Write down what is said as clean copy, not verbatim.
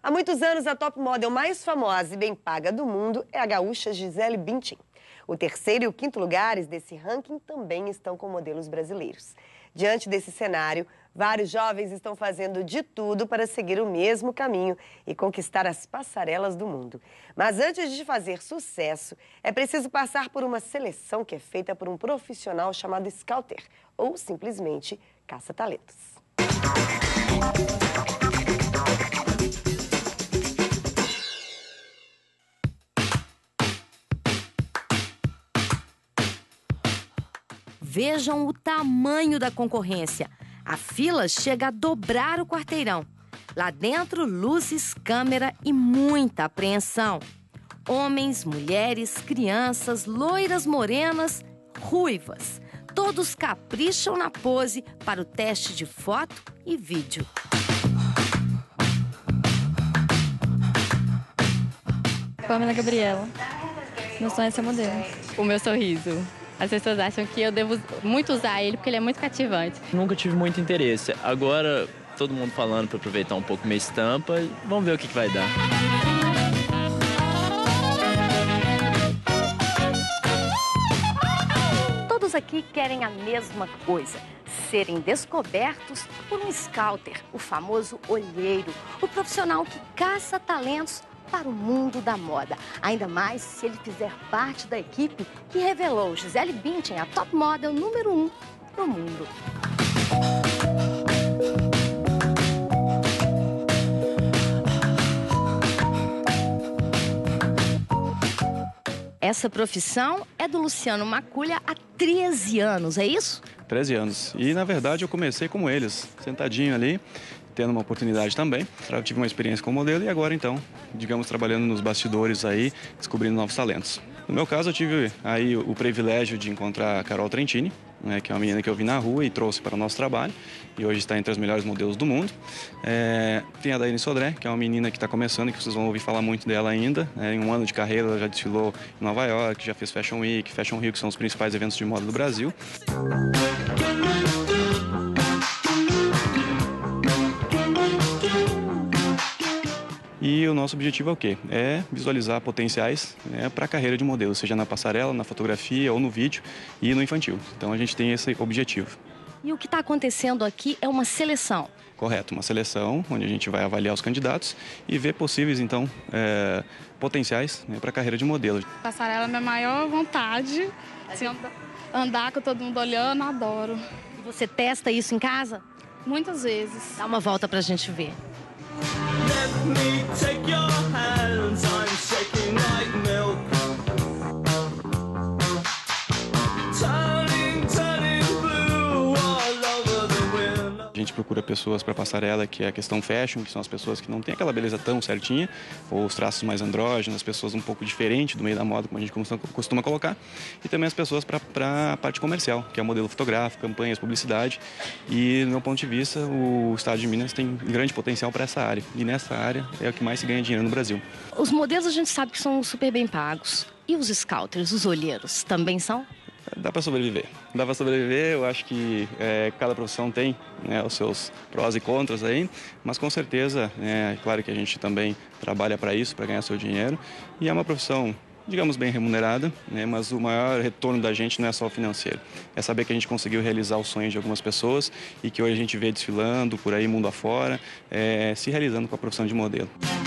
Há muitos anos, a top model mais famosa e bem paga do mundo é a gaúcha Gisele Bündchen. O terceiro e o quinto lugares desse ranking também estão com modelos brasileiros. Diante desse cenário, vários jovens estão fazendo de tudo para seguir o mesmo caminho e conquistar as passarelas do mundo. Mas antes de fazer sucesso, é preciso passar por uma seleção que é feita por um profissional chamado Scouter, ou simplesmente caça-talentos. Vejam o tamanho da concorrência. A fila chega a dobrar o quarteirão. Lá dentro, luzes, câmera e muita apreensão. Homens, mulheres, crianças, loiras morenas, ruivas. Todos capricham na pose para o teste de foto e vídeo. Pamela Gabriela. Meu sonho é ser modelo. O meu sorriso. As pessoas acham que eu devo muito usar ele porque ele é muito cativante. Nunca tive muito interesse. Agora, todo mundo falando para aproveitar um pouco minha estampa. Vamos ver o que vai dar. Todos aqui querem a mesma coisa. Serem descobertos por um scouter, o famoso olheiro, o profissional que caça talentos para o mundo da moda. Ainda mais se ele fizer parte da equipe que revelou Gisele Bündchen, a top model número 1 do mundo. Essa profissão é do Luciano Maculha há 13 anos, é isso? 13 anos. E, na verdade, eu comecei como eles, sentadinho ali, tendo uma oportunidade também. Eu tive uma experiência como modelo e agora, então, digamos, trabalhando nos bastidores aí, descobrindo novos talentos. No meu caso, eu tive aí o privilégio de encontrar a Carol Trentini, né, que é uma menina que eu vi na rua e trouxe para o nosso trabalho, e hoje está entre as melhores modelos do mundo. Tem a Daiane Sodré, que é uma menina que está começando, que vocês vão ouvir falar muito dela ainda. Em um ano de carreira, ela já desfilou em Nova York, já fez Fashion Week, Fashion Rio, que são os principais eventos de moda do Brasil. E o nosso objetivo é o quê? É visualizar potenciais, né, para a carreira de modelo, seja na passarela, na fotografia ou no vídeo e no infantil. Então a gente tem esse objetivo. E o que está acontecendo aqui é uma seleção. Correto, uma seleção onde a gente vai avaliar os candidatos e ver possíveis, então, potenciais, né, para a carreira de modelo. Passarela é minha maior vontade, assim, andar com todo mundo olhando, adoro. E você testa isso em casa? Muitas vezes. Dá uma volta pra gente ver. Let me take your hands, I'm shaking like milk. Turning blue all over the wind. A gente procura pessoas para passarela, que é a questão fashion, que são as pessoas que não têm aquela beleza tão certinha, ou os traços mais andrógenos, as pessoas um pouco diferentes do meio da moda, como a gente costuma colocar, e também as pessoas para a parte comercial, que é o modelo fotográfico, campanhas, publicidade. E, do meu ponto de vista, o estado de Minas tem grande potencial para essa área, e nessa área é o que mais se ganha dinheiro no Brasil. Os modelos a gente sabe que são super bem pagos. E os scouters, os olheiros, também são? Dá para sobreviver. Dá para sobreviver, eu acho que cada profissão tem, né, os seus prós e contras aí, mas com certeza, é claro que a gente também trabalha para isso, para ganhar seu dinheiro, e é uma profissão, digamos, bem remunerada, né, mas o maior retorno da gente não é só o financeiro, é saber que a gente conseguiu realizar os sonhos de algumas pessoas e que hoje a gente vê desfilando por aí mundo afora, se realizando com a profissão de modelo.